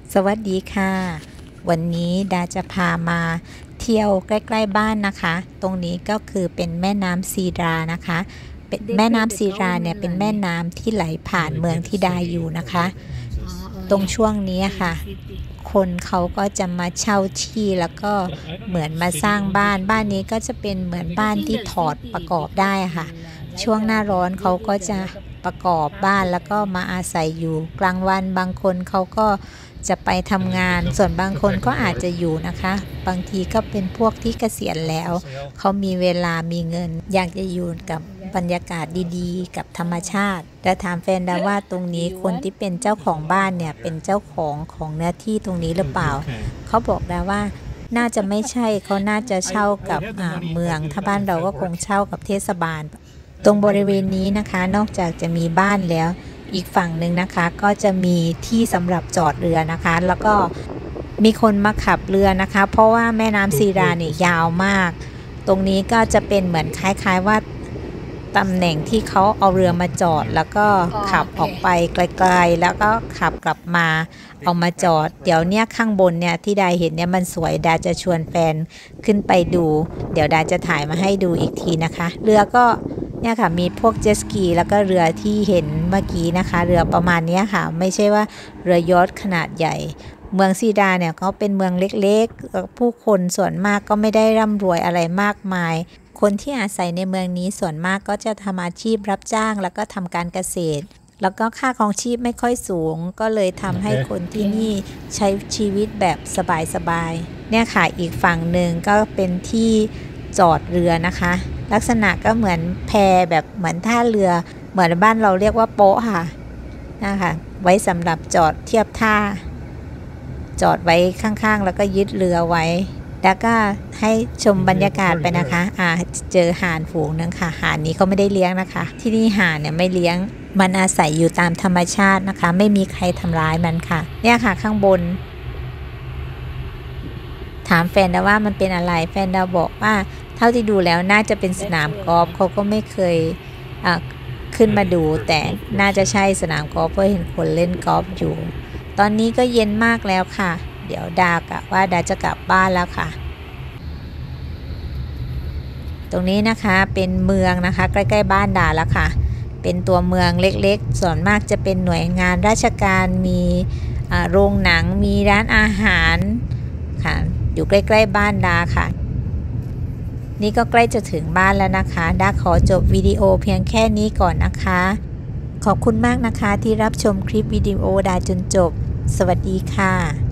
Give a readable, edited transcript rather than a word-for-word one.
สวัสดีค่ะวันนี้ดาจะพามาเที่ยวใกล้ๆบ้านนะคะตรงนี้ก็คือเป็นแม่น้ำซีรานะคะเป็นแม่น้ำซีราเนี่ยเป็นแม่น้ำที่ไหลผ่านเมืองที่ดาอยู่นะคะตรงช่วงนี้ค่ะคนเขาก็จะมาเช่าที่แล้วก็เหมือนมาสร้างบ้านนี้ก็จะเป็นเหมือนบ้านที่ถอดประกอบได้ค่ะช่วงหน้าร้อนเขาก็จะประกอบบ้านแล้วก็มาอาศัยอยู่กลางวันบางคนเขาก็จะไปทำงานส่วนบางคนก็อาจจะอยู่นะคะบางทีก็เป็นพวกที่เกษียณแล้วเขามีเวลามีเงินอยากจะอยู่กับบรรยากาศดีๆกับธรรมชาติแต่ถามแฟนดาว่าตรงนี้คนที่เป็นเจ้าของบ้านเนี่ยเป็นเจ้าของเนื้อที่ตรงนี้หรือเปล่าเขาบอกดาว่าน่าจะไม่ใช่เขาน่าจะเช่ากับเมืองถ้าบ้านเราก็คงเช่ากับเทศบาลตรงบริเวณนี้นะคะนอกจากจะมีบ้านแล้วอีกฝั่งหนึ่งนะคะก็จะมีที่สำหรับจอดเรือนะคะแล้วก็มีคนมาขับเรือนะคะเพราะว่าแม่น้ำซีราเนี่ยยาวมากตรงนี้ก็จะเป็นเหมือนคล้ายๆว่าตำแหน่งที่เขาเอาเรือมาจอดแล้วก็ขับออกไปไกลๆแล้วก็ขับกลับมาเอามาจอดเดี๋ยวเนี้ยข้างบนเนี่ยที่ดาเห็นเนี่ยมันสวยดาจะชวนแฟนขึ้นไปดูเดี๋ยวดาจะถ่ายมาให้ดูอีกทีนะคะเรือก็เนี่ยค่ะมีพวกเจ็ตสกีแล้วก็เรือที่เห็นเมื่อกี้นะคะเรือประมาณนี้ค่ะไม่ใช่ว่าเรือยอชต์ขนาดใหญ่เมืองซีดาเนี่ยก็เป็นเมืองเล็กๆผู้คนส่วนมากก็ไม่ได้ร่ำรวยอะไรมากมายคนที่อาศัยในเมืองนี้ส่วนมากก็จะทำอาชีพรับจ้างแล้วก็ทำการเกษตรแล้วก็ค่าครองชีพไม่ค่อยสูงก็เลยทำให้คนที่นี่ใช้ชีวิตแบบสบายๆเนี่ยค่ะอีกฝั่งหนึ่งก็เป็นที่จอดเรือนะคะลักษณะก็เหมือนแพแบบเหมือนท่าเรือเหมือนบ้านเราเรียกว่าโป๊ะค่ะนะคะไว้สำหรับจอดเทียบท่าจอดไว้ข้างๆแล้วก็ยึดเรือไว้แล้วก็ให้ชมบรรยากาศไปนะคะเจอห่านฝูงนึงค่ะห่านนี้เขาไม่ได้เลี้ยงนะคะที่นี่ห่านเนี่ยไม่เลี้ยงมันอาศัยอยู่ตามธรรมชาตินะคะไม่มีใครทำร้ายมันค่ะเนี่ยค่ะข้างบนถามแฟนดาว่ามันเป็นอะไรแฟนดาบอกว่าเท่าที่ดูแล้วน่าจะเป็นสนามกอล์ฟเขาก็ไม่เคยขึ้นมาดูแต่น่าจะใช่สนามกอล์ฟเพราะเห็นคนเล่นกอล์ฟอยู่ตอนนี้ก็เย็นมากแล้วค่ะเดี๋ยวดาจะกลับบ้านแล้วค่ะตรงนี้นะคะเป็นเมืองนะคะใกล้ๆบ้านดาแล้วค่ะเป็นตัวเมืองเล็กๆส่วนมากจะเป็นหน่วยงานราชการมีโรงหนังมีร้านอาหารค่ะอยู่ใกล้ๆบ้านดาค่ะนี่ก็ใกล้จะถึงบ้านแล้วนะคะดาขอจบวิดีโอเพียงแค่นี้ก่อนนะคะขอบคุณมากนะคะที่รับชมคลิปวิดีโอดาจนจบสวัสดีค่ะ